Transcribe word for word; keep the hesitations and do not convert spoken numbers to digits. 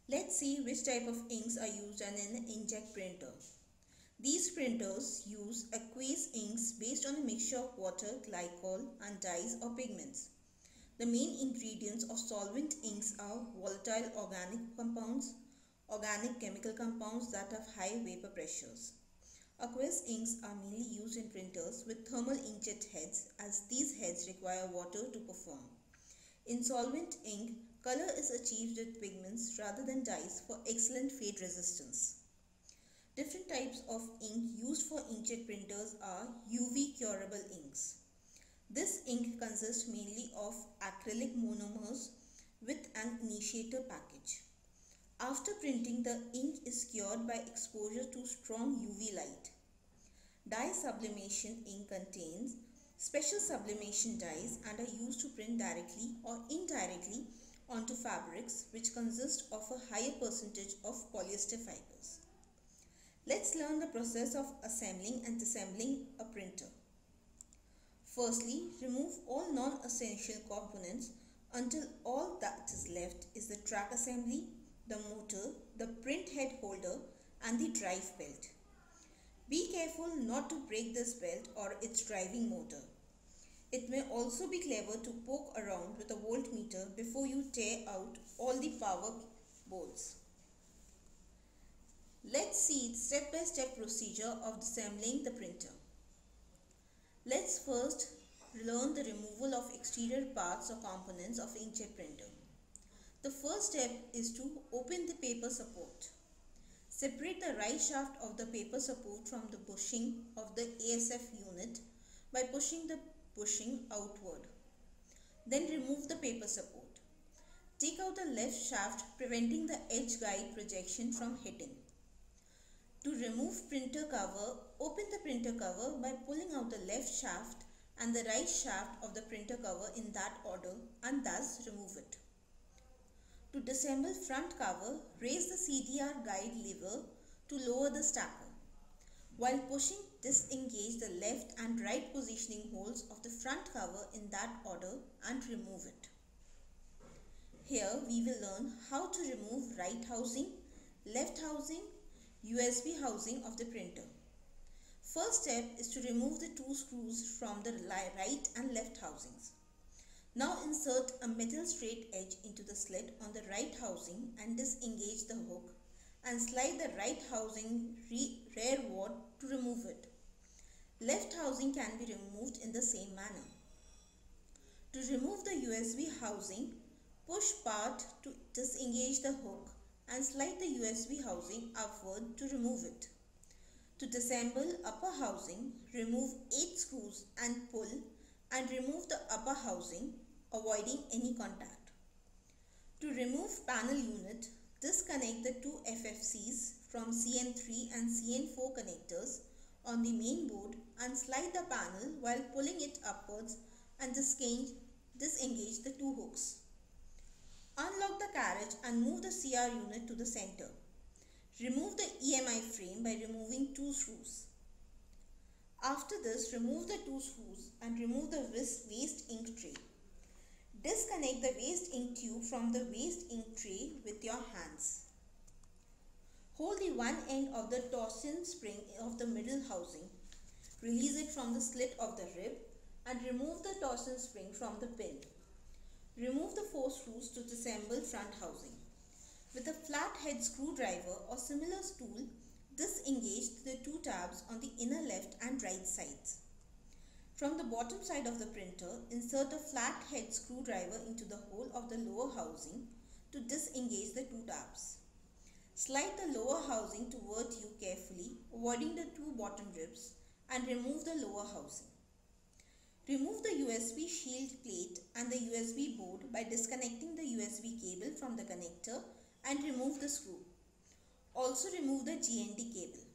Let's see which type of inks are used in an inkjet printer. These printers use aqueous inks based on a mixture of water, glycol and dyes or pigments. The main ingredients of solvent inks are volatile organic compounds, organic chemical compounds that have high vapor pressures. Aqueous inks are mainly used in printers with thermal inkjet heads, as these heads require water to perform. In solvent ink, color is achieved with pigments rather than dyes for excellent fade resistance. Different types of ink used for inkjet printers are U V curable inks. This ink consists mainly of acrylic monomers with an initiator package. After printing, the ink is cured by exposure to strong U V light. Dye sublimation ink contains special sublimation dyes and are used to print directly or indirectly onto fabrics which consist of a higher percentage of polyester fibers. Let's learn the process of assembling and disassembling a printer. Firstly, remove all non-essential components until all that is left is the track assembly, the motor, the print head holder and the drive belt. Be careful not to break this belt or its driving motor. It may also be clever to poke around with a voltmeter before you tear out all the power bolts. Let's see the step-by-step procedure of disassembling the printer. Let's first learn the removal of exterior parts or components of inkjet printer. The first step is to open the paper support. Separate the right shaft of the paper support from the bushing of the A S F unit by pushing the bushing outward. Then remove the paper support. Take out the left shaft, preventing the edge guide projection from hitting. To remove printer cover, open the printer cover by pulling out the left shaft and the right shaft of the printer cover in that order and thus remove it. To disassemble front cover, raise the C D R guide lever to lower the stacker. While pushing, disengage the left and right positioning holes of the front cover in that order and remove it. Here we will learn how to remove right housing, left housing, U S B housing of the printer. First step is to remove the two screws from the right and left housings. Now insert a metal straight edge into the slit on the right housing and disengage the hook and slide the right housing rearward to remove it. Left housing can be removed in the same manner. To remove the U S B housing, push part to disengage the hook and slide the U S B housing upward to remove it. To disassemble upper housing, remove eight screws and pull and remove the upper housing, avoiding any contact. To remove panel unit, disconnect the two F F Cs from C N three and C N four connectors on the main board and slide the panel while pulling it upwards and disengage, disengage the two hooks. Unlock the carriage and move the C R unit to the center. Remove the E M I frame by removing two screws. After this, remove the two screws and remove the waste ink tray. Disconnect the waste ink tube from the waste ink tray with your hands. Hold the one end of the torsion spring of the middle housing. Release it from the slit of the rib and remove the torsion spring from the pin. Remove the four screws to disassemble front housing. With a flat head screwdriver or similar tool, disengage the two tabs on the inner left and right sides. From the bottom side of the printer, insert a flat head screwdriver into the hole of the lower housing to disengage the two tabs. Slide the lower housing toward you carefully, avoiding the two bottom ribs, and remove the lower housing. Remove the U S B shield plate and the U S B board by disconnecting the U S B cable from the connector and remove the screw. Also remove the G N D cable.